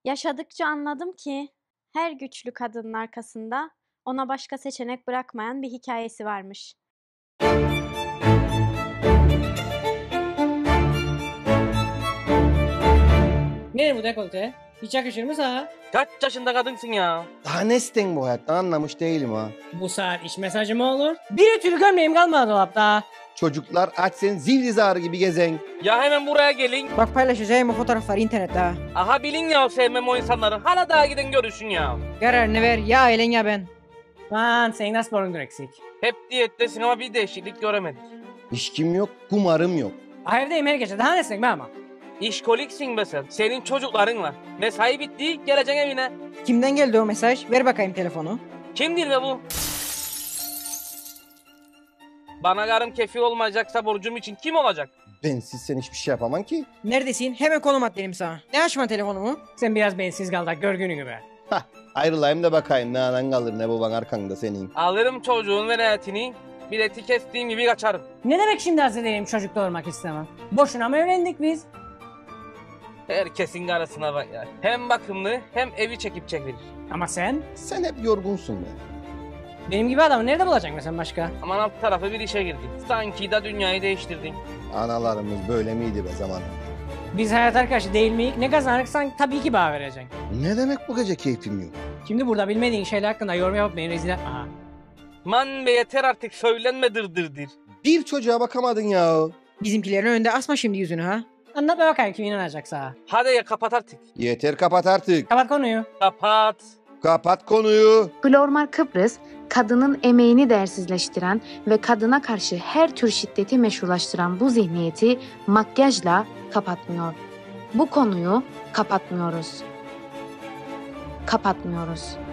Yaşadıkça anladım ki her güçlü kadının arkasında ona başka seçenek bırakmayan bir hikayesi varmış. Ne bu dekolte? Hiç yakışır mı sana? Kaç yaşında kadınsın ya? Daha ne isten bu hayattan anlamış değilim ha. Bu saat iş mesajı mı olur? Bir ütülü gömleğim kalmadı dolapta. Çocuklar aç sen zil zarı gibi gezen. Ya hemen buraya gelin. Bak paylaşacağım o fotoğrafları internette ha. Aha bilin ya sevmem o insanları. Hala daha gidin görüşün ya. Kararını ver ya ailen ya ben. Lan senin nasıl sporundur eksik? Hep diyettesin ama bir değişiklik göremedik. İşkim yok, kumarım yok. Evdeyim her gece daha nesin be ama. İşkoliksin be sen. Senin çocukların var. Mesai bitti geleceksin evine. Kimden geldi o mesaj? Ver bakayım telefonu. Kimdir be bu? Bana karım kefil olmayacaksa borcum için kim olacak? Bensiz sen hiçbir şey yapamam ki. Neredesin? Hemen konum at dedim sana. Ne açma telefonumu? Sen biraz bensiz kaldak gör gününü be. Hah, ayrılayım da bakayım ne anan kalır ne baban arkanda senin. Alırım çocuğun velayetini. Bileti kestiğim gibi kaçarım. Ne demek şimdi hazır değilim çocuk doğurmak istemem? Boşuna mı evlendik biz? Herkesin arasına bak ya. Hem bakımlı hem evi çekip çevirir. Ama sen? Sen hep yorgunsun be. Benim gibi adamı nerede bulacaksın sen başka? Aman alt tarafı bir işe girdin. Sanki da dünyayı değiştirdin. Analarımız böyle miydi be zaman? Biz hayat arkadaşı değil miyiz? Ne kazanırsan tabii ki bağ vereceksin. Ne demek bu gece keyfim yok? Şimdi burada bilmediğin şeyler hakkında yorum yapıp beni rezil etme ha. Man be yeter artık söylenme dırdır. Bir çocuğa bakamadın ya. Bizimkilerin önünde asma şimdi yüzünü ha. Anlat be bakayım kim inanacaksa. Hadi ya kapat artık. Yeter kapat artık. Kapat konuyu. Kapat. Kapat konuyu. Glormar Kıbrıs, kadının emeğini değersizleştiren ve kadına karşı her tür şiddeti meşrulaştıran bu zihniyeti makyajla kapatmıyor. Bu konuyu kapatmıyoruz. Kapatmıyoruz.